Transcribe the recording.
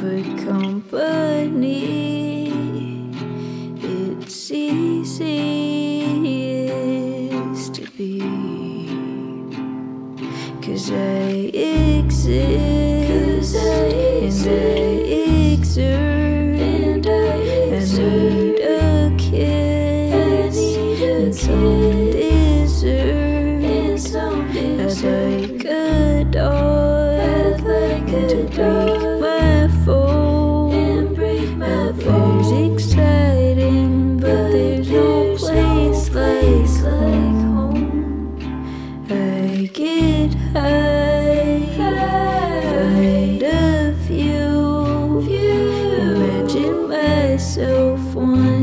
for company. It's easiest to be, 'cause I exist, and I exert, I need a kiss, and some deserts. I'd like a dog, to break my fall. There's exciting, but there's no place like home. I get high, find a view, imagine myself one